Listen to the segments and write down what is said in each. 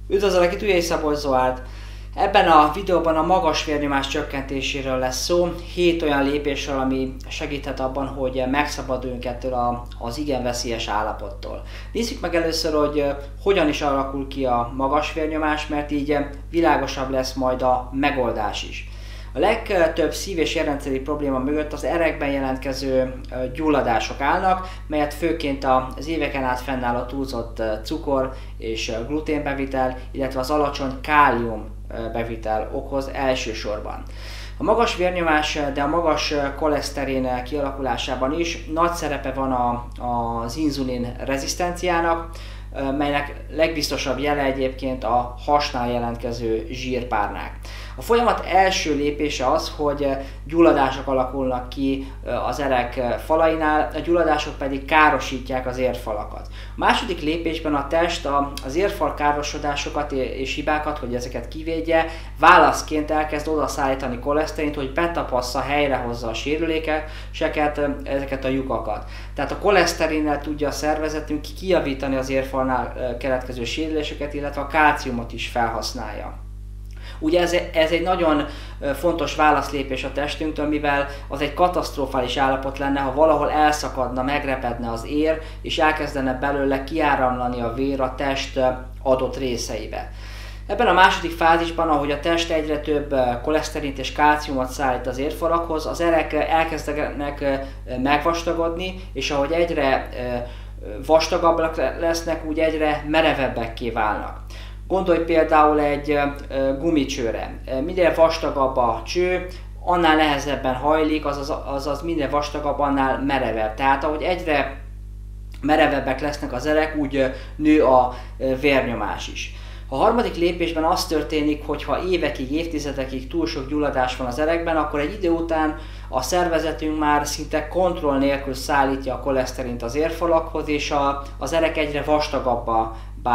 Üdvözöllek, itt Ügyei Szabolcs Zoárd. Ebben a videóban a magas vérnyomás csökkentéséről lesz szó, 7 olyan lépésről, ami segíthet abban, hogy megszabaduljunk ettől az igen veszélyes állapottól. Nézzük meg először, hogy hogyan is alakul ki a magas vérnyomás, mert így világosabb lesz majd a megoldás is. A legtöbb szív- és érrendszeri probléma mögött az erekben jelentkező gyulladások állnak, melyet főként az éveken át fennálló túlzott cukor és gluténbevitel, illetve az alacsony kálium bevitel okoz elsősorban. A magas vérnyomás, de a magas koleszterin kialakulásában is nagy szerepe van az inzulin rezisztenciának, melynek legbiztosabb jele egyébként a hasnál jelentkező zsírpárnák. A folyamat első lépése az, hogy gyulladások alakulnak ki az erek falainál, a gyulladások pedig károsítják az érfalakat. A második lépésben a test az érfal károsodásokat és hibákat, hogy ezeket kivédje, válaszként elkezd odaszállítani koleszterint, hogy betapassza, helyrehozza a sérülékeket, ezeket a lyukakat. Tehát a koleszterinnel tudja a szervezetünk kijavítani az érfalnál keletkező sérüléseket, illetve a kálciumot is felhasználja. Ugye ez egy nagyon fontos válaszlépés a testünktől, mivel az egy katasztrofális állapot lenne, ha valahol elszakadna, megrepedne az ér, és elkezdene belőle kiáramlani a vér a test adott részeibe. Ebben a második fázisban, ahogy a test egyre több koleszterint és kálciumot szállít az érfalakhoz, az erek elkezdenek megvastagodni, és ahogy egyre vastagabbak lesznek, úgy egyre merevebbekké válnak. Gondolj például egy gumicsőre. Minél vastagabb a cső, annál nehezebben hajlik, azaz minél vastagabb, annál merevebb. Tehát ahogy egyre merevebbek lesznek az erek, úgy nő a vérnyomás is. A harmadik lépésben az történik, hogy ha évekig, évtizedekig túl sok gyulladás van az erekben, akkor egy idő után a szervezetünk már szinte kontroll nélkül szállítja a koleszterint az érfalakhoz, és az erek egyre vastagabbá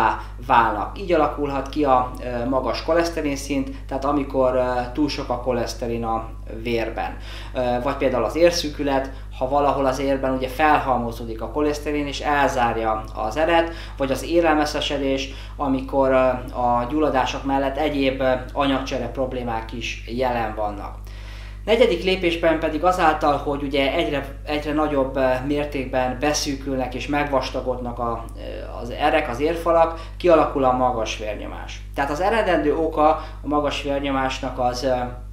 válnak. Így alakulhat ki a magas koleszterin szint, tehát amikor túl sok a koleszterin a vérben. Vagy például az érszűkület, ha valahol az érben ugye felhalmozódik a koleszterin és elzárja az eret, vagy az élelmeszesedés, amikor a gyulladások mellett egyéb anyagcsere problémák is jelen vannak. Negyedik lépésben pedig azáltal, hogy ugye egyre nagyobb mértékben beszűkülnek és megvastagodnak az erek, az érfalak, kialakul a magas vérnyomás. Tehát az eredendő oka a magas vérnyomásnak az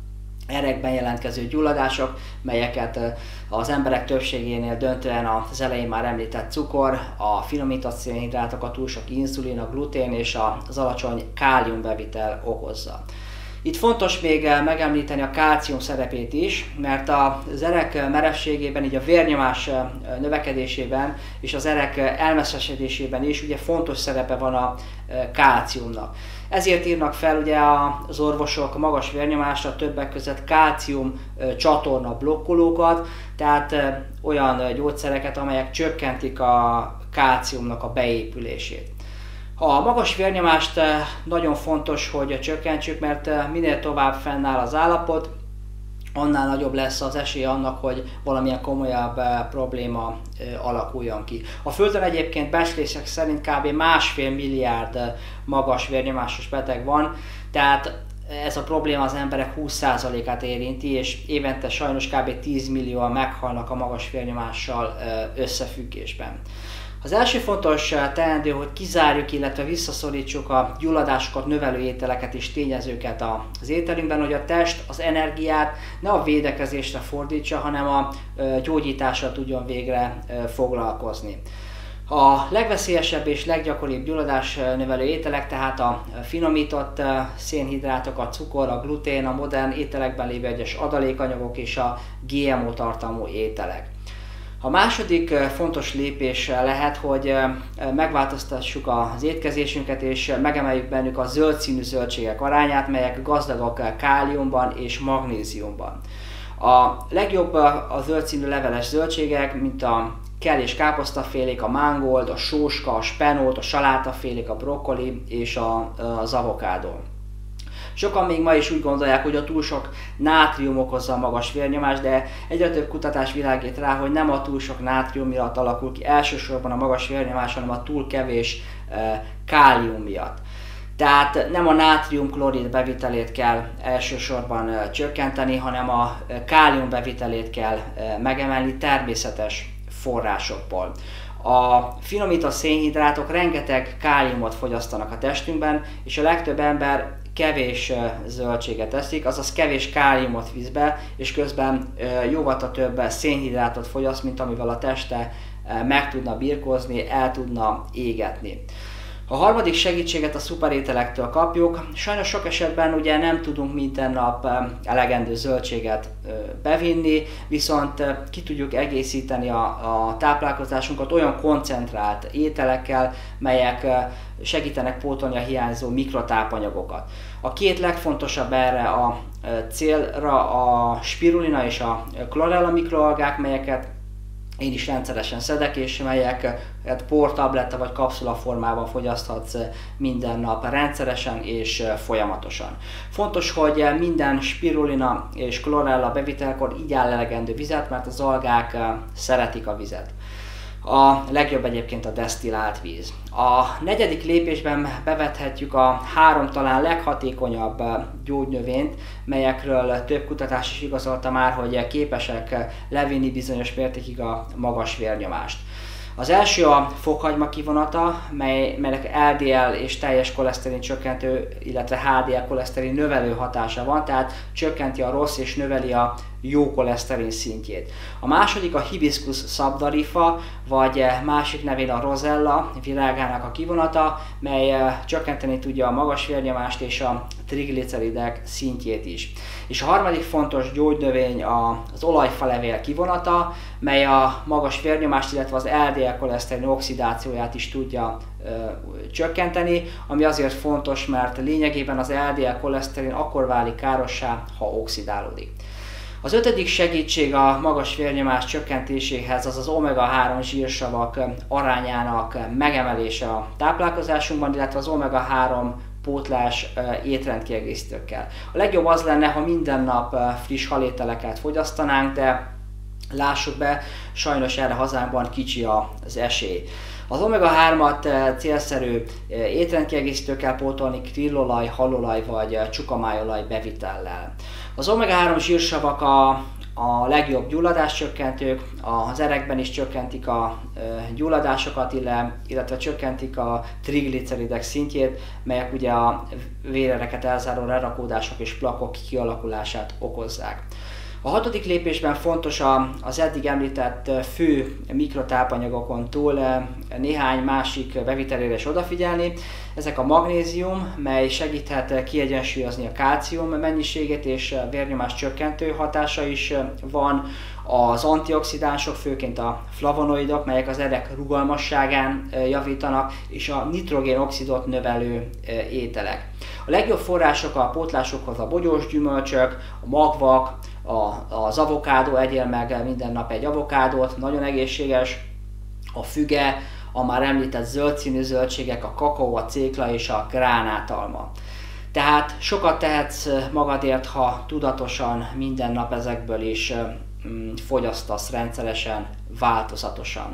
erekben jelentkező gyulladások, melyeket az emberek többségénél döntően az elején már említett cukor, a finomított szénhidrátok, a túl sok inzulin, a glutén és az alacsony káliumbevitel okozza. Itt fontos még megemlíteni a kálcium szerepét is, mert az erek merevségében, így a vérnyomás növekedésében és az erek elmeszesedésében is ugye fontos szerepe van a kálciumnak. Ezért írnak fel ugye az orvosok magas vérnyomásra többek között kálcium csatorna blokkolókat, tehát olyan gyógyszereket, amelyek csökkentik a kálciumnak a beépülését. A magas vérnyomást nagyon fontos, hogy csökkentsük, mert minél tovább fennáll az állapot, annál nagyobb lesz az esély annak, hogy valamilyen komolyabb probléma alakuljon ki. A Földön egyébként becslések szerint kb. 1,5 milliárd magas vérnyomásos beteg van, tehát ez a probléma az emberek 20%-át érinti, és évente sajnos kb. 10 millióan meghalnak a magas vérnyomással összefüggésben. Az első fontos teendő, hogy kizárjuk, illetve visszaszorítsuk a gyulladásokat növelő ételeket és tényezőket az ételünkben, hogy a test az energiát ne a védekezésre fordítsa, hanem a gyógyítással tudjon végre foglalkozni. A legveszélyesebb és leggyakoribb gyulladás növelő ételek tehát a finomított szénhidrátok, a cukor, a glutén, a modern ételekben lévő egyes adalékanyagok és a GMO tartalmú ételek. A második fontos lépés lehet, hogy megváltoztassuk az étkezésünket és megemeljük bennük a zöld színű zöldségek arányát, melyek gazdagok káliumban és magnéziumban. A legjobb a zöld színű leveles zöldségek, mint a kell és káposztafélék, a mángold, a sóska, a spenót, a salátafélék, a brokkoli és az avokádó. Sokan még ma is úgy gondolják, hogy a túl sok nátrium okozza a magas vérnyomást, de egyre több kutatás világít rá, hogy nem a túl sok nátrium miatt alakul ki elsősorban a magas vérnyomás, hanem a túl kevés kálium miatt. Tehát nem a nátrium-klorid bevitelét kell elsősorban csökkenteni, hanem a kálium bevitelét kell megemelni természetes forrásokból. A finomított szénhidrátok rengeteg káliumot fogyasztanak a testünkben, és a legtöbb ember kevés zöldséget eszik, azaz kevés káliumot visz be, és közben jóval több szénhidrátot fogyaszt, mint amivel a teste meg tudna birkózni, el tudna égetni. A harmadik segítséget a szuperételektől kapjuk. Sajnos sok esetben ugye nem tudunk minden nap elegendő zöldséget bevinni, viszont ki tudjuk egészíteni a táplálkozásunkat olyan koncentrált ételekkel, melyek segítenek pótolni a hiányzó mikrotápanyagokat. A két legfontosabb erre a célra a spirulina és a chlorella mikroalgák, melyeket én is rendszeresen szedek, és melyeket portabletta vagy kapszula formában fogyaszthatsz minden nap rendszeresen és folyamatosan. Fontos, hogy minden spirulina és chlorella bevitelkor igyál elegendő vizet, mert az algák szeretik a vizet. A legjobb egyébként a desztillált víz. A negyedik lépésben bevethetjük a 3 talán leghatékonyabb gyógynövényt, melyekről több kutatás is igazolta már, hogy képesek levinni bizonyos mértékig a magas vérnyomást. Az első a fokhagyma kivonata, melynek LDL és teljes koleszterin csökkentő, illetve HDL koleszterin növelő hatása van, tehát csökkenti a rossz és növeli a jó koleszterin szintjét. A második a Hibiscus sabdarifa, vagy másik nevén a rozella virágának a kivonata, mely csökkenteni tudja a magas vérnyomást és a trigliceridek szintjét is. És a harmadik fontos gyógynövény az olajfalevél kivonata, mely a magas vérnyomást, illetve az LDL koleszterin oxidációját is tudja csökkenteni, ami azért fontos, mert lényegében az LDL koleszterin akkor válik károssá, ha oxidálódik. Az ötödik segítség a magas vérnyomás csökkentéséhez az omega-3 zsírsavak arányának megemelése a táplálkozásunkban, illetve az omega-3 pótlás étrendkiegészítőkkel. A legjobb az lenne, ha minden nap friss halételeket fogyasztanánk, de lássuk be, sajnos erre hazánkban kicsi az esély. Az omega-3-at célszerű étrendkiegészítőkkel pótolni, krillolaj, halolaj vagy csukamájolaj bevitellel. Az omega-3 zsírsavak a legjobb gyulladáscsökkentők, az erekben is csökkentik a gyulladásokat, illetve csökkentik a trigliceridek szintjét, melyek ugye a vérereket elzáró lerakódások és plakok kialakulását okozzák. A hatodik lépésben fontos az eddig említett fő mikrotápanyagokon túl néhány másik bevitelére is odafigyelni. Ezek a magnézium, mely segíthet kiegyensúlyozni a kálcium mennyiségét, és vérnyomás csökkentő hatása is van. Az antioxidánsok, főként a flavonoidok, melyek az erek rugalmasságán javítanak, és a nitrogénoxidot növelő ételek. A legjobb források a pótlásokhoz a bogyós gyümölcsök, a magvak, az avokádó, egyél meg minden nap egy avokádót, nagyon egészséges, a füge, a már említett zöld színű zöldségek, a kakaó, a cékla és a gránátalma. Tehát sokat tehetsz magadért, ha tudatosan minden nap ezekből is fogyasztasz rendszeresen, változatosan.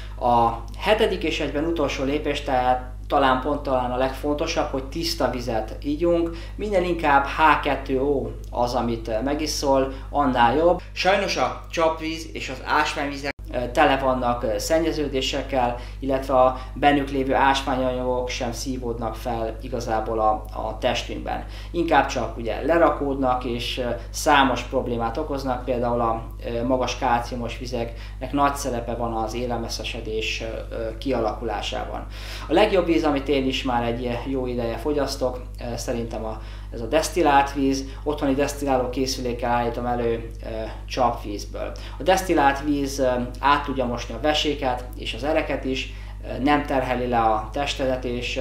A hetedik és egyben utolsó lépés, tehát talán a legfontosabb, hogy tiszta vizet ígyunk, minél inkább H2O az, amit megiszol, annál jobb. Sajnos a csapvíz és az ásványvizek tele vannak szennyeződésekkel, illetve a bennük lévő ásványanyagok sem szívódnak fel igazából a testünkben. Inkább csak ugye lerakódnak és számos problémát okoznak, például a magas kálciumos vizeknek nagy szerepe van az élelmeszesedés kialakulásában. A legjobb víz, amit én is már egy jó ideje fogyasztok, szerintem ez a desztillált víz. Otthoni desztilláló készülékkel állítom elő csapvízből. A desztillált víz át tudja mosni a veséket és az ereket is, nem terheli le a testedet, és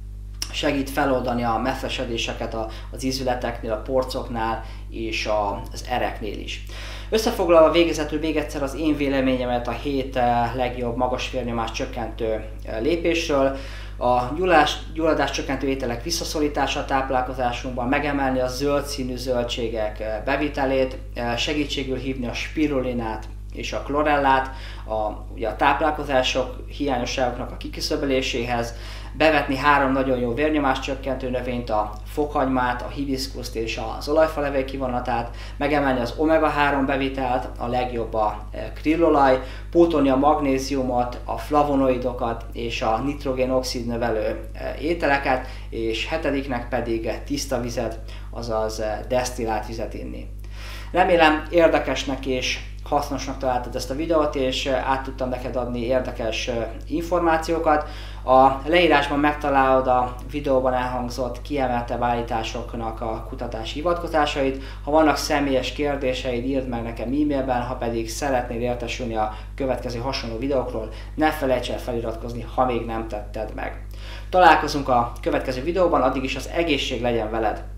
segít feloldani a messzesedéseket az ízületeknél, a porcoknál és az ereknél is. Összefoglalva végezetül még egyszer az én véleményemet a 7 legjobb magas vérnyomás csökkentő lépésről. A gyulladás csökkentő ételek visszaszorítása a táplálkozásunkban, megemelni a zöld színű zöldségek bevitelét, segítségül hívni a spirulinát és a chlorellát, ugye a táplálkozások hiányosságoknak a kiküszöböléséhez, bevetni 3 nagyon jó vérnyomáscsökkentő növényt, a fokhagymát, a hibiszkuszt és az olajfalevél kivonatát, megemelni az omega-3 bevitelt, a legjobb a krillolaj, pótolni a magnéziumot, a flavonoidokat és a nitrogén-oxid növelő ételeket, és 7. pedig tiszta vizet, azaz desztillált vizet inni. Remélem érdekesnek és hasznosnak találtad ezt a videót, és át tudtam neked adni érdekes információkat. A leírásban megtalálod a videóban elhangzott kiemeltebb állításoknak a kutatási hivatkozásait. Ha vannak személyes kérdéseid, írd meg nekem e-mailben, ha pedig szeretnél értesülni a következő hasonló videókról, ne felejts el feliratkozni, ha még nem tetted meg. Találkozunk a következő videóban, addig is az egészség legyen veled!